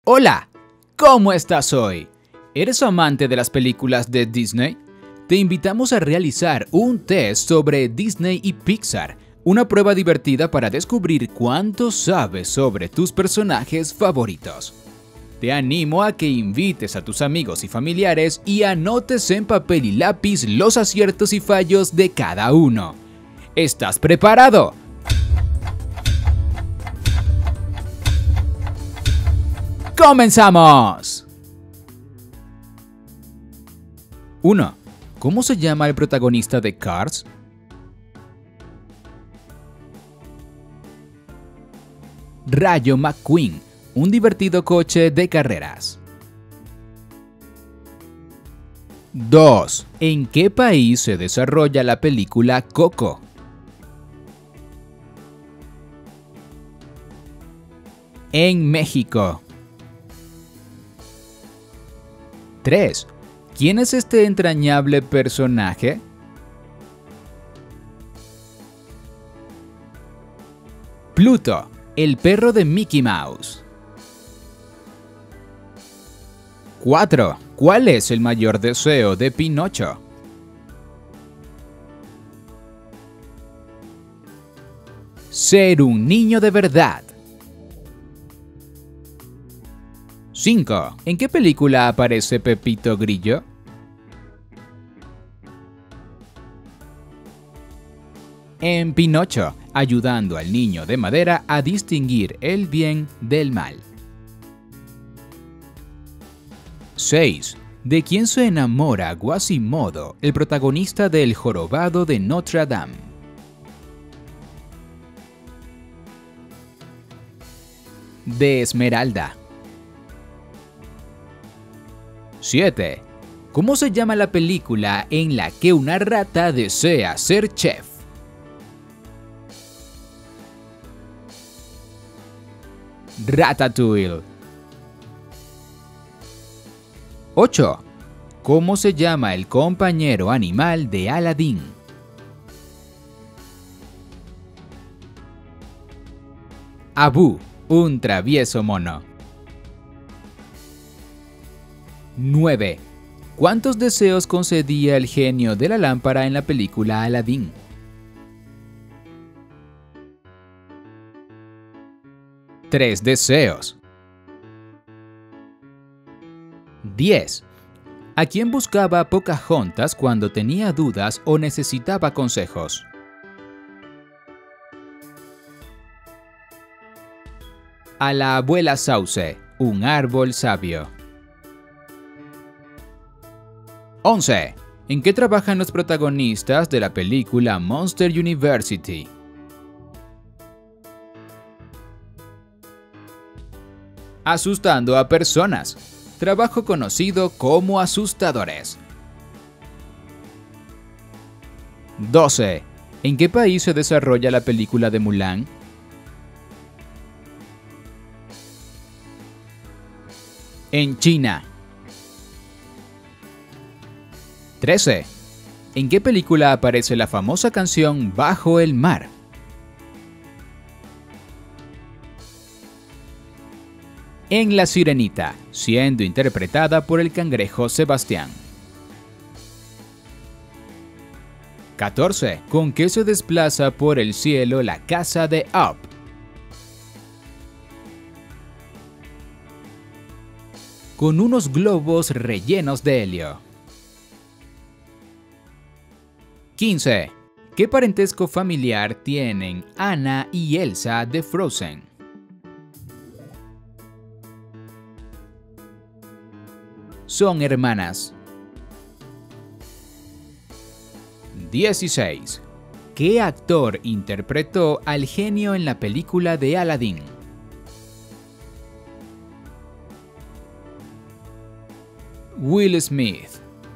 Hola, ¿cómo estás hoy? ¿Eres amante de las películas de Disney? Te invitamos a realizar un test sobre Disney y Pixar, una prueba divertida para descubrir cuánto sabes sobre tus personajes favoritos. Te animo a que invites a tus amigos y familiares y anotes en papel y lápiz los aciertos y fallos de cada uno. ¿Estás preparado? ¡Comenzamos! 1. ¿Cómo se llama el protagonista de Cars? Rayo McQueen, un divertido coche de carreras. 2. ¿En qué país se desarrolla la película Coco? En México. 3. ¿Quién es este entrañable personaje? Pluto, el perro de Mickey Mouse. 4. ¿Cuál es el mayor deseo de Pinocho? Ser un niño de verdad. 5. ¿En qué película aparece Pepito Grillo? En Pinocho, ayudando al niño de madera a distinguir el bien del mal. 6. ¿De quién se enamora Quasimodo, el protagonista del Jorobado de Notre Dame? De Esmeralda. 7. ¿Cómo se llama la película en la que una rata desea ser chef? Ratatouille. 8. ¿Cómo se llama el compañero animal de Aladdin? Abu, un travieso mono. 9. ¿Cuántos deseos concedía el genio de la lámpara en la película Aladdin? 3 deseos. 10. ¿A quién buscaba Pocahontas cuando tenía dudas o necesitaba consejos? A la abuela Sauce, un árbol sabio. 11. ¿En qué trabajan los protagonistas de la película Monster University? Asustando a personas. Trabajo conocido como asustadores. 12. ¿En qué país se desarrolla la película de Mulan? En China. 13. ¿En qué película aparece la famosa canción Bajo el mar? En La Sirenita, siendo interpretada por el cangrejo Sebastián. 14. ¿Con qué se desplaza por el cielo la casa de Up? Con unos globos rellenos de helio. 15. ¿Qué parentesco familiar tienen Anna y Elsa de Frozen? Son hermanas. 16. ¿Qué actor interpretó al genio en la película de Aladdin? Will Smith.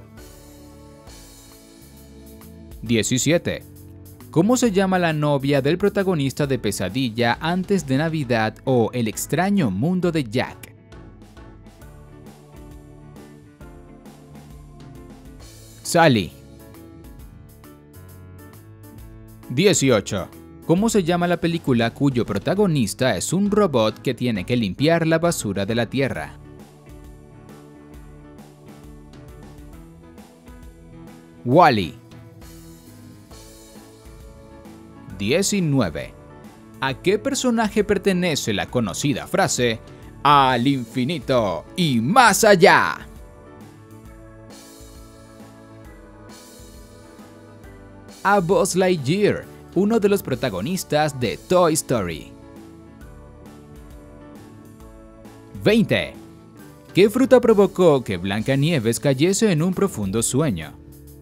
17. ¿Cómo se llama la novia del protagonista de Pesadilla antes de Navidad o El extraño mundo de Jack? Sally. 18. ¿Cómo se llama la película cuyo protagonista es un robot que tiene que limpiar la basura de la Tierra? Wall-E. 19. ¿A qué personaje pertenece la conocida frase "al infinito y más allá"? A Buzz Lightyear, uno de los protagonistas de Toy Story. 20. ¿Qué fruta provocó que Blancanieves cayese en un profundo sueño?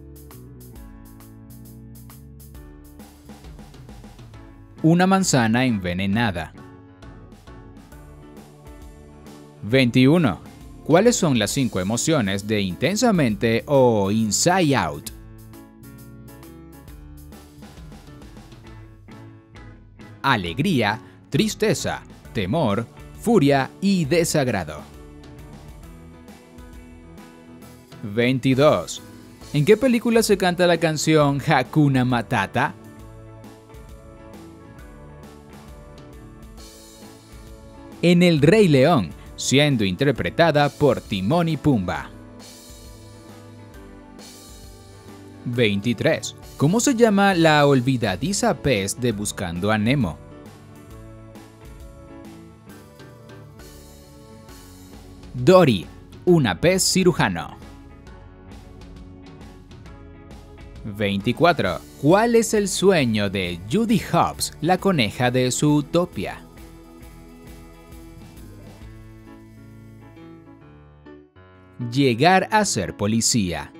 Una manzana envenenada. 21. ¿Cuáles son las 5 emociones de Intensamente o Inside Out? Alegría, tristeza, temor, furia y desagrado. 22. ¿En qué película se canta la canción Hakuna Matata? En El Rey León, siendo interpretada por Timón y Pumba. 23. ¿Cómo se llama la olvidadiza pez de Buscando a Nemo? Dory, una pez cirujano. 24. ¿Cuál es el sueño de Judy Hopps, la coneja de Zootopia? Llegar a ser policía.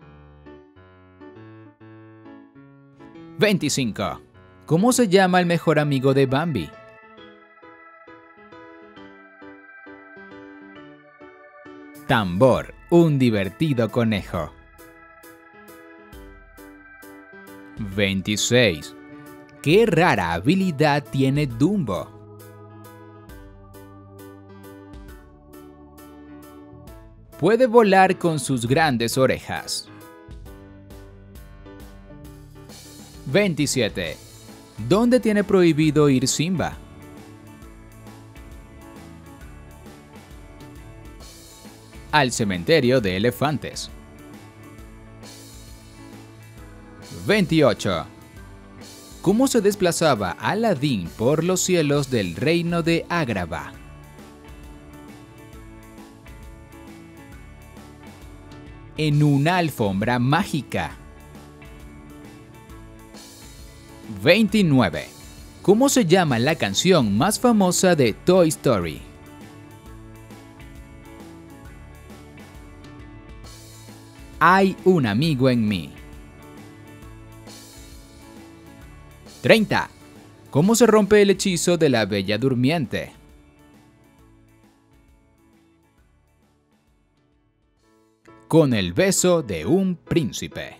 25. ¿Cómo se llama el mejor amigo de Bambi? Tambor, un divertido conejo. 26. ¿Qué rara habilidad tiene Dumbo? Puede volar con sus grandes orejas. 27. ¿Dónde tiene prohibido ir Simba? Al cementerio de elefantes. 28. ¿Cómo se desplazaba Aladín por los cielos del reino de Agrabah? En una alfombra mágica. 29. ¿Cómo se llama la canción más famosa de Toy Story? Hay un amigo en mí. 30. ¿Cómo se rompe el hechizo de la Bella Durmiente? Con el beso de un príncipe.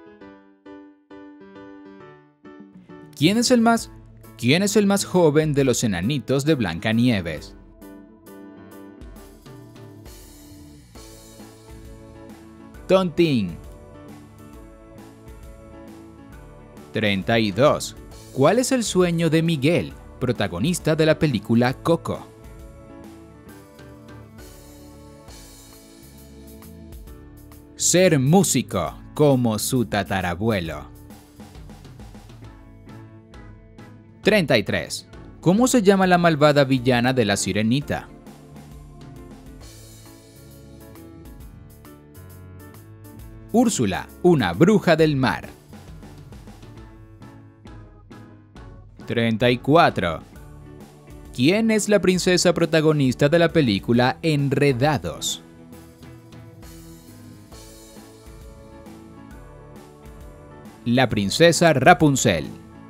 ¿Quién es el más joven de los enanitos de Blancanieves? Tontín. 32. ¿Cuál es el sueño de Miguel, protagonista de la película Coco? Ser músico, como su tatarabuelo. 33. ¿Cómo se llama la malvada villana de La Sirenita? Úrsula, una bruja del mar. 34. ¿Quién es la princesa protagonista de la película Enredados? La princesa Rapunzel.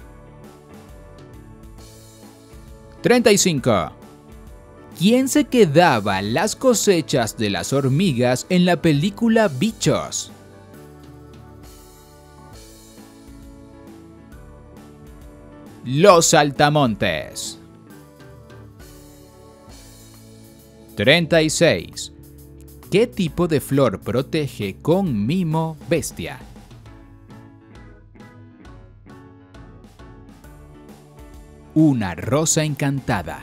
35. ¿Quién se quedaba las cosechas de las hormigas en la película Bichos? Los saltamontes. 36. ¿Qué tipo de flor protege con mimo bestia? Una rosa encantada.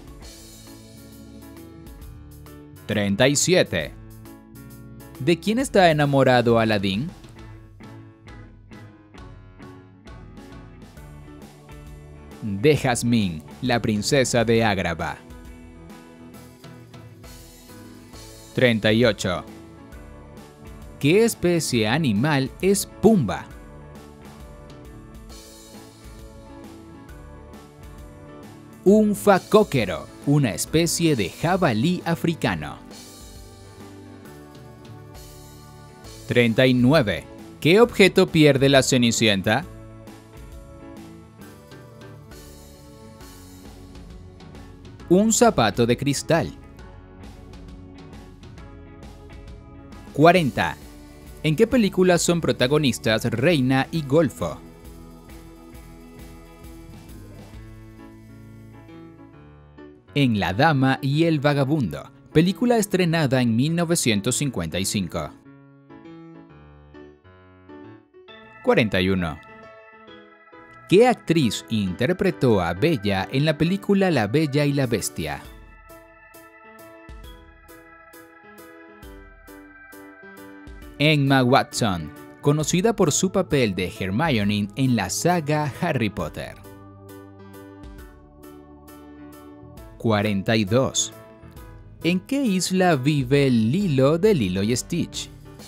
37. ¿De quién está enamorado Aladín? De Jazmín, la princesa de Agrabah. 38. ¿Qué especie animal es Pumba? Un facóquero, una especie de jabalí africano. 39. ¿Qué objeto pierde la Cenicienta? Un zapato de cristal. 40. ¿En qué película son protagonistas Reina y Golfo? En La Dama y el Vagabundo, película estrenada en 1955. 41. ¿Qué actriz interpretó a Bella en la película La Bella y la Bestia? Emma Watson, conocida por su papel de Hermione en la saga Harry Potter. 42. ¿En qué isla vive Lilo de Lilo y Stitch?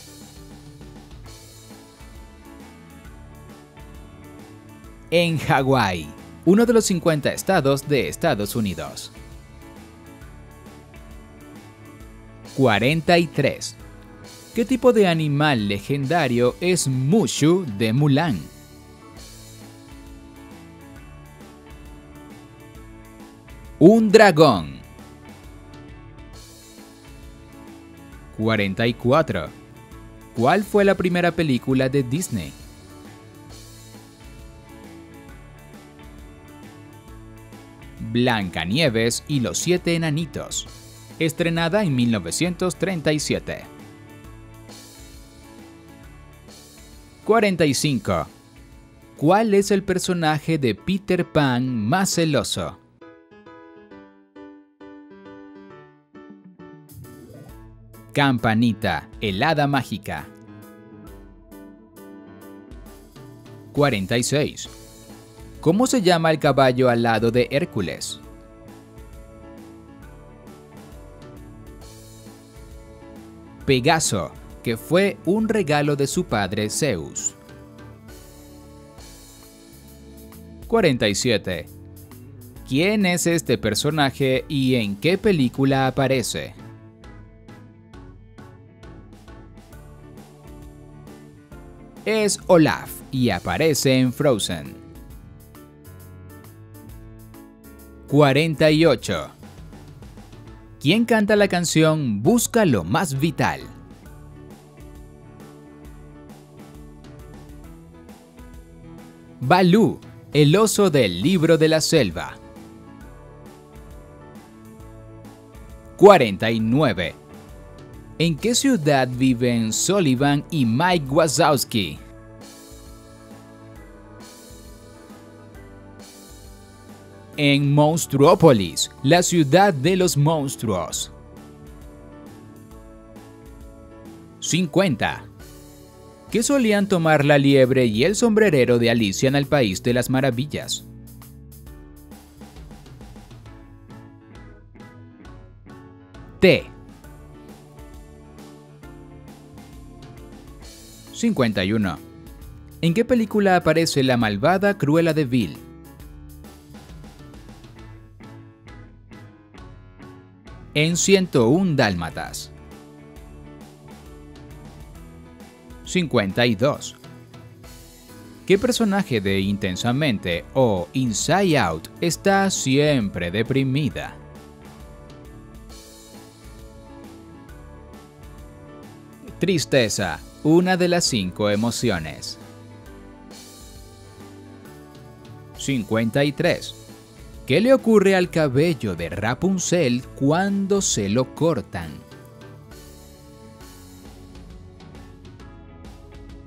En Hawái, uno de los 50 estados de Estados Unidos. 43. ¿Qué tipo de animal legendario es Mushu de Mulan? Un dragón. 44. ¿Cuál fue la primera película de Disney? Blancanieves y los 7 enanitos, estrenada en 1937. 45. ¿Cuál es el personaje de Peter Pan más celoso? Campanita, el hada mágica. 46. ¿Cómo se llama el caballo alado de Hércules? Pegaso, que fue un regalo de su padre Zeus. 47. ¿Quién es este personaje y en qué película aparece? Es Olaf y aparece en Frozen. 48. ¿Quién canta la canción Busca lo más vital? Balú, el oso del libro de la selva. 49. ¿En qué ciudad viven Sullivan y Mike Wazowski? En Monstruópolis, la ciudad de los monstruos. 50. ¿Qué solían tomar la liebre y el sombrerero de Alicia en el País de las Maravillas? Té. 51. ¿En qué película aparece la malvada Cruella de Vil? En 101 Dálmatas. 52. ¿Qué personaje de Intensamente o Inside Out está siempre deprimida? Tristeza, una de las 5 emociones. 53. ¿Qué le ocurre al cabello de Rapunzel cuando se lo cortan?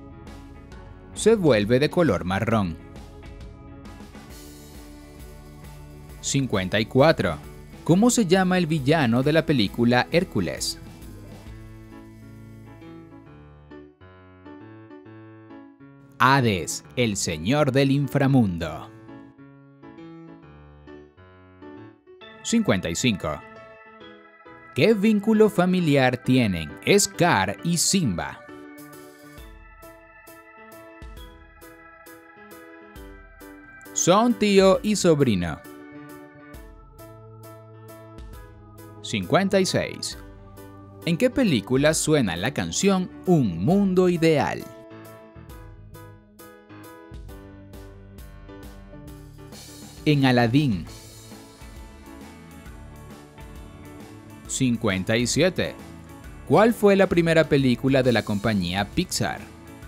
Se vuelve de color marrón. 54. ¿Cómo se llama el villano de la película Hércules? Hades, el señor del inframundo. 55. ¿Qué vínculo familiar tienen Scar y Simba? Son tío y sobrino. 56. ¿En qué película suena la canción Un Mundo Ideal? En Aladdin. 57. ¿Cuál fue la primera película de la compañía Pixar?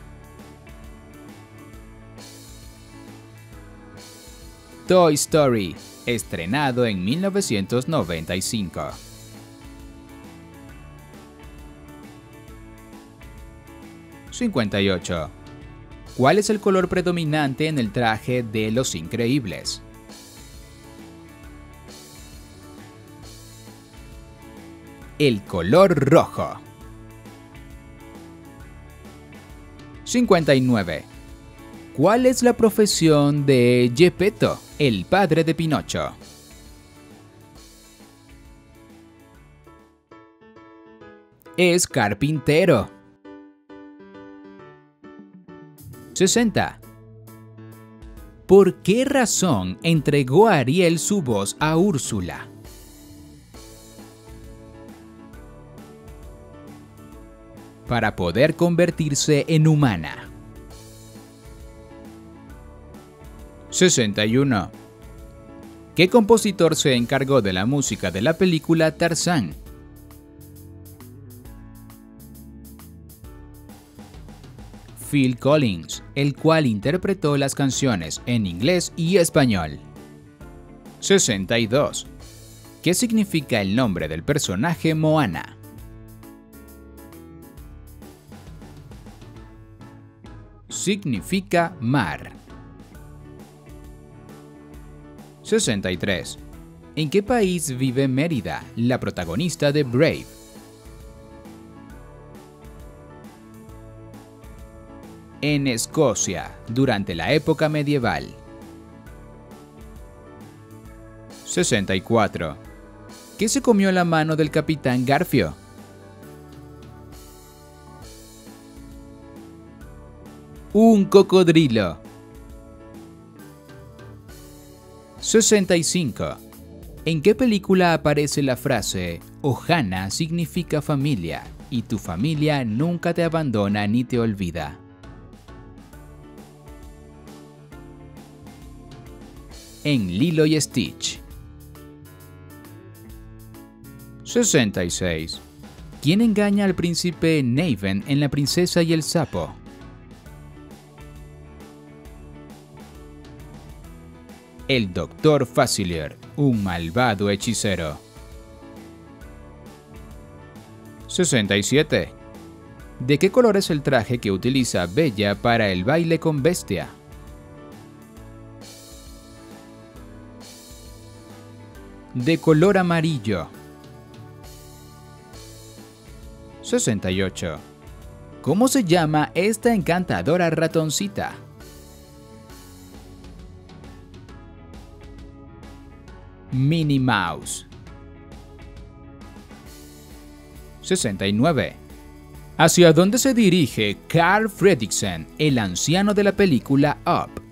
Toy Story, estrenado en 1995. 58. ¿Cuál es el color predominante en el traje de Los Increíbles? El color rojo. 59. ¿Cuál es la profesión de Geppetto, el padre de Pinocho? Es carpintero. 60. ¿Por qué razón entregó Ariel su voz a Úrsula? Para poder convertirse en humana. 61. ¿Qué compositor se encargó de la música de la película Tarzán? Phil Collins, el cual interpretó las canciones en inglés y español. 62. ¿Qué significa el nombre del personaje Moana? Significa mar. 63. ¿En qué país vive Mérida, la protagonista de Brave? En Escocia, durante la época medieval. 64. ¿Qué se comió la mano del Capitán Garfio? Un cocodrilo. 65. ¿En qué película aparece la frase Ohana significa familia y tu familia nunca te abandona ni te olvida? En Lilo y Stitch. 66. ¿Quién engaña al príncipe Naven en La princesa y el sapo? El Dr. Facilier, un malvado hechicero. 67. ¿De qué color es el traje que utiliza Bella para el baile con Bestia? De color amarillo. 68. ¿Cómo se llama esta encantadora ratoncita? Minnie Mouse. 69. ¿Hacia dónde se dirige Carl Fredricksen, el anciano de la película Up?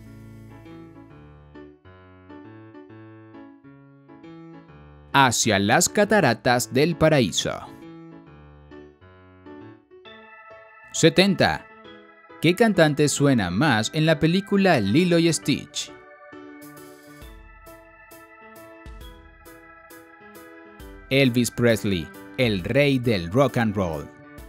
Hacia las cataratas del paraíso. 70. ¿Qué cantante suena más en la película Lilo y Stitch? Elvis Presley, el rey del rock and roll.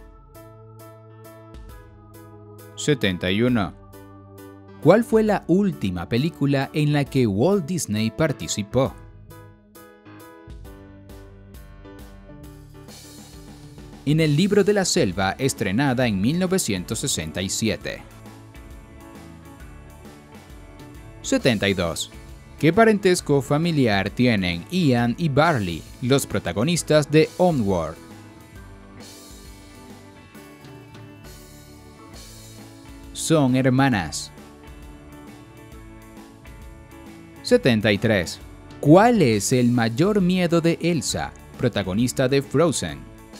71. ¿Cuál fue la última película en la que Walt Disney participó? En El libro de la selva, estrenada en 1967. 72. ¿Qué parentesco familiar tienen Ian y Barley, los protagonistas de Onward? Son hermanas. 73. ¿Cuál es el mayor miedo de Elsa, protagonista de Frozen?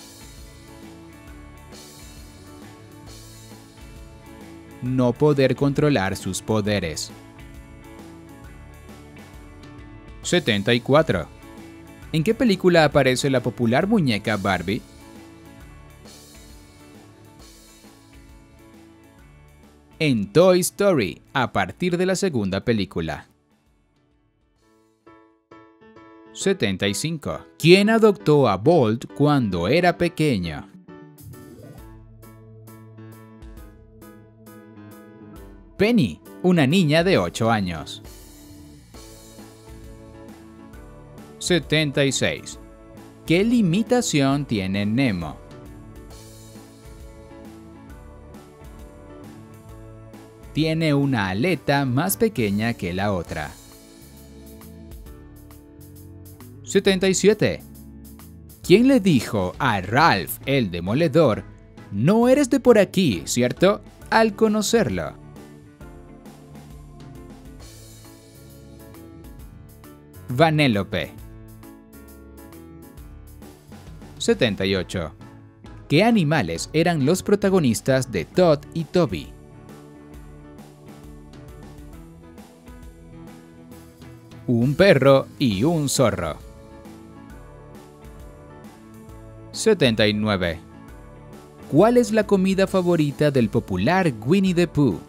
No poder controlar sus poderes. 74. ¿En qué película aparece la popular muñeca Barbie? En Toy Story, a partir de la segunda película. 75. ¿Quién adoptó a Bolt cuando era pequeño? Penny, una niña de 8 años. 76. ¿Qué limitación tiene Nemo? Tiene una aleta más pequeña que la otra. 77. ¿Quién le dijo a Ralph el Demoledor, no eres de por aquí, ¿cierto?, al conocerlo? Vanellope. 78. ¿Qué animales eran los protagonistas de Todd y Toby? Un perro y un zorro. 79. ¿Cuál es la comida favorita del popular Winnie the Pooh?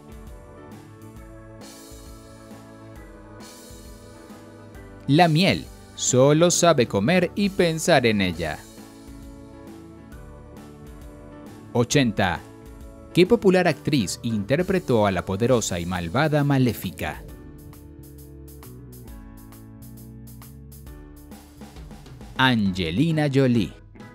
La miel. Solo sabe comer y pensar en ella. 80. ¿Qué popular actriz interpretó a la poderosa y malvada Maléfica? Angelina Jolie.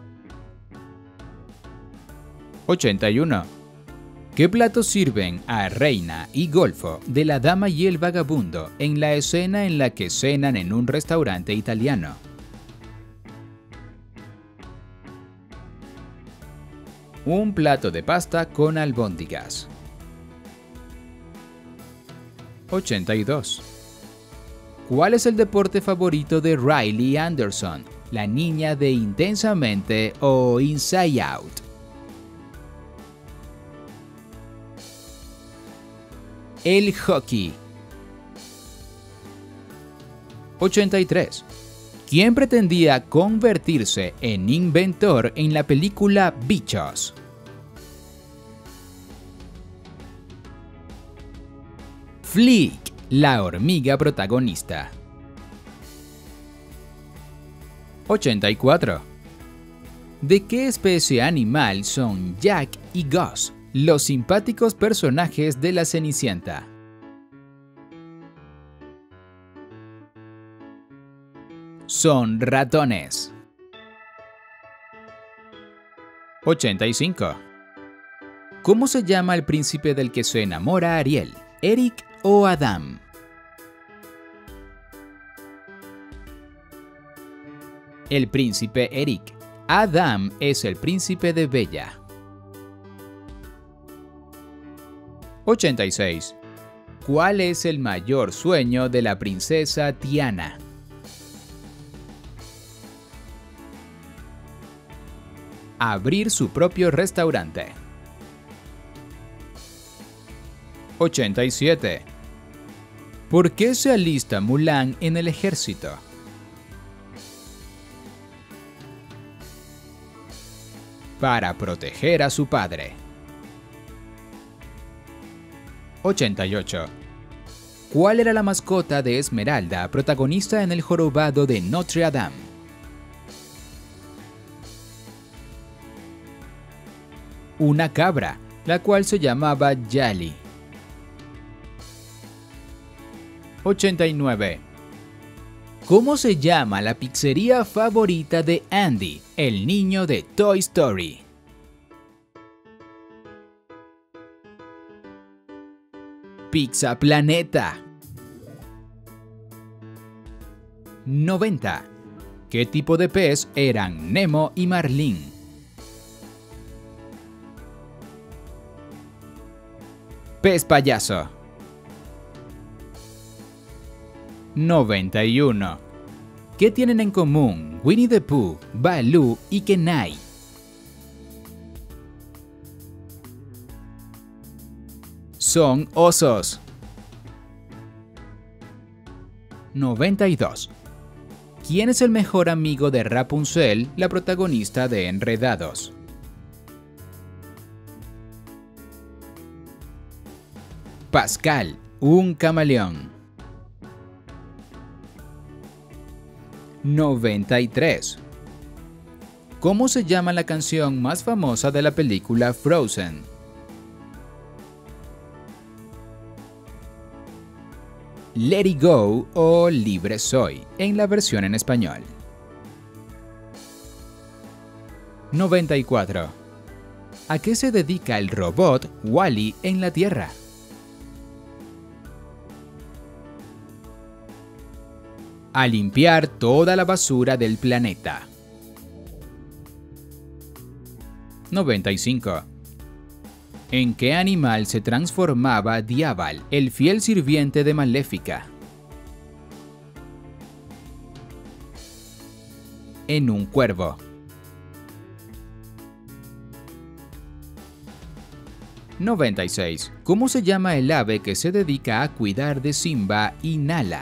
81. ¿Qué platos sirven a Reina y Golfo de la Dama y el Vagabundo en la escena en la que cenan en un restaurante italiano? Un plato de pasta con albóndigas. 82. ¿Cuál es el deporte favorito de Riley Anderson, la niña de Intensamente o Inside Out? El hockey. 83. ¿Quién pretendía convertirse en inventor en la película Bichos? Flick, la hormiga protagonista. 84. ¿De qué especie animal son Jack y Gus, los simpáticos personajes de La Cenicienta? Son ratones. 85. ¿Cómo se llama el príncipe del que se enamora Ariel? ¿Eric o Adam? El príncipe Eric. Adam es el príncipe de Bella. 86. ¿Cuál es el mayor sueño de la princesa Tiana? Abrir su propio restaurante. 87. ¿Por qué se alista Mulan en el ejército? Para proteger a su padre. 88. ¿Cuál era la mascota de Esmeralda, protagonista en El jorobado de Notre Dame? Una cabra, la cual se llamaba Yali. 89. ¿Cómo se llama la pizzería favorita de Andy, el niño de Toy Story? Pizza Planeta. 90. ¿Qué tipo de pez eran Nemo y Marlin? Pez payaso. 91. ¿Qué tienen en común Winnie the Pooh, Baloo y Kenai? Son osos. 92. ¿Quién es el mejor amigo de Rapunzel, la protagonista de Enredados? Pascal, un camaleón. 93. ¿Cómo se llama la canción más famosa de la película Frozen? Let It Go o Libre Soy, en la versión en español. 94. ¿A qué se dedica el robot Wall-E en la Tierra? A limpiar toda la basura del planeta. 95. ¿En qué animal se transformaba Diaval, el fiel sirviente de Maléfica? En un cuervo. 96. ¿Cómo se llama el ave que se dedica a cuidar de Simba y Nala?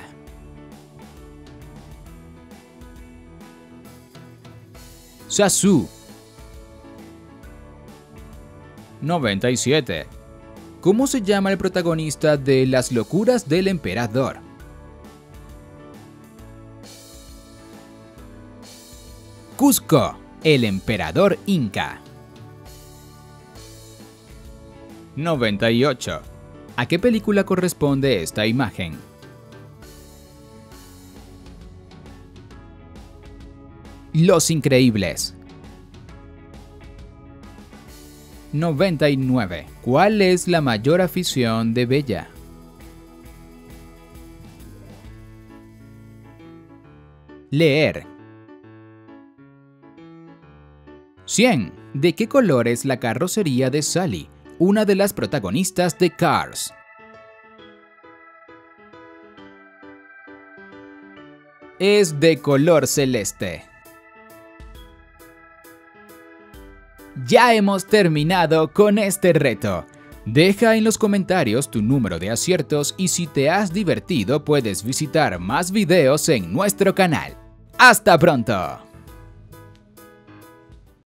Sasu. 97. ¿Cómo se llama el protagonista de Las locuras del emperador? Cusco, el emperador inca. 98. ¿A qué película corresponde esta imagen? Los Increíbles. 99. ¿Cuál es la mayor afición de Bella? Leer. 100. ¿De qué color es la carrocería de Sally, una de las protagonistas de Cars? Es de color celeste. Ya hemos terminado con este reto. Deja en los comentarios tu número de aciertos y si te has divertido puedes visitar más videos en nuestro canal. ¡Hasta pronto!